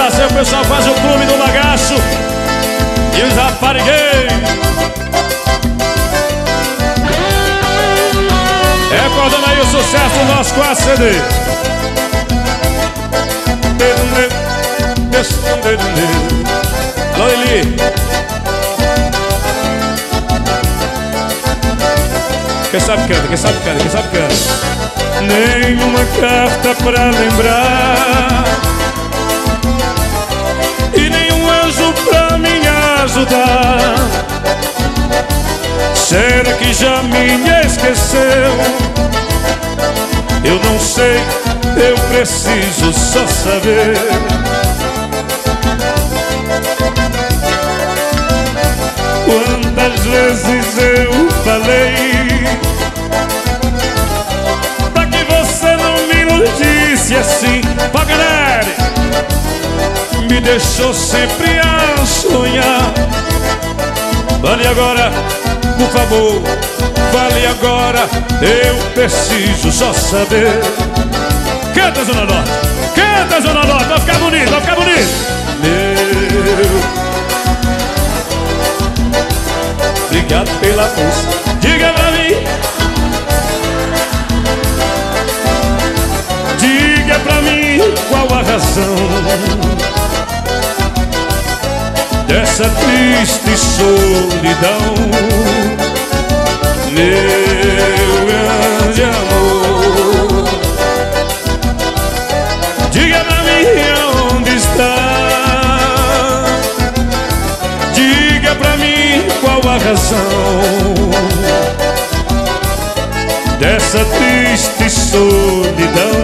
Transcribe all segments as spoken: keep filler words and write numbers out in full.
abraço aí, o pessoal faz o clube do Lagaço e os raparigueiros. Recordando aí o sucesso do nosso quatro C D. Alô, Eli. Quem sabe canta, quem sabe canta, quem sabe canta. Nenhuma carta pra lembrar e nenhum anjo pra me ajudar. Será que já me esqueceu? Eu não sei, eu preciso só saber. Quantas vezes eu falei pra que você não me iludisse assim? Paganelli me deixou sempre a sonhar. Vale agora, por favor, vale agora, eu preciso só saber. Canta, Zona Norte, canta, Zona Norte, vai ficar bonito, vai ficar bonito. Meu, obrigado pela força. Diga pra mim, diga pra mim qual a razão dessa triste solidão. Meu grande amor, diga pra mim onde está. Diga pra mim qual a razão dessa triste solidão.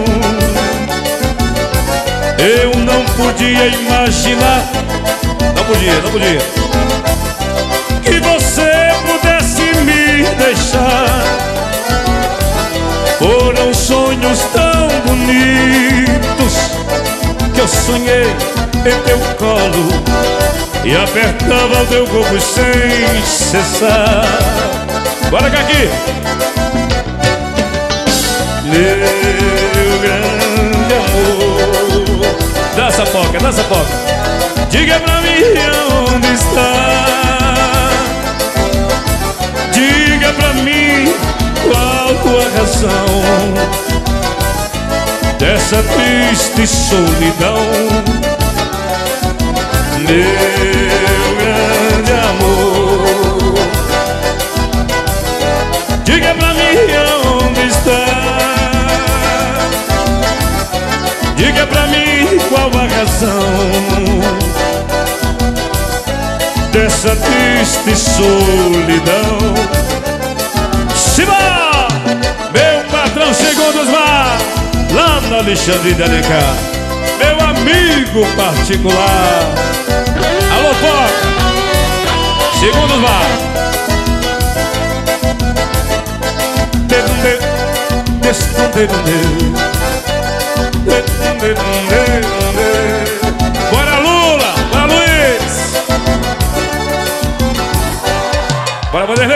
Eu não podia imaginar, não podia, não podia, que você pudesse me deixar. Foram sonhos tão bonitos que eu sonhei em teu colo e apertava o teu corpo sem cessar. Bora cá aqui. Meu grande amor, dança poca, dança poca. Diga pra mim onde está. Diga pra mim qual a razão dessa triste solidão. Meu grande amor, diga pra mim onde está. Diga pra mim qual a razão dessa triste solidão. Simba! Meu patrão Segundos Mar, lá no Alexandre de Alencar, meu amigo particular. Alô, Foca! Segundos Mar. Bora, Lula! Bora, Luiz! Bora, Vanderlei!